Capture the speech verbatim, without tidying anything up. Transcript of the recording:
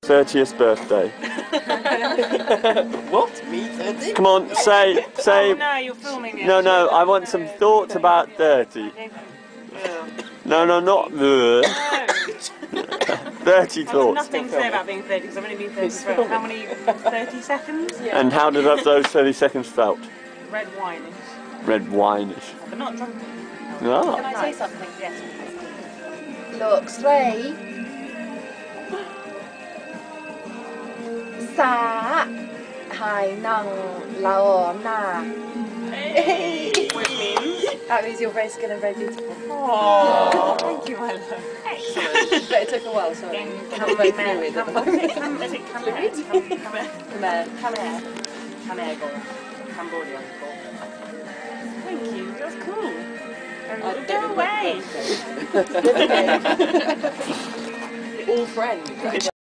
thirtieth birthday. What? Me thirty? Come on, say, say... Oh no, you're filming it. No, no, I want some thoughts about thirty. No, no, not the... thirty I've got thoughts. nothing to say about being thirty because I've only been thirty for how many? thirty seconds? Yeah. And how did those thirty seconds felt? Red wine-ish. Red wine-ish. But not drunk. Ah. Can I say something? Yes. Look, three. Sa. Hai nang lao na. Which means? That means you're very skilled and very beautiful. Oh, thank you, my love. Excellent. But it took a while, sorry. Come very here. fluid. Come here. Come here. Come here. Come here. Come here. Come here. Come here, girl. Cambodia. Thank you. That's cool. Go away. All friends.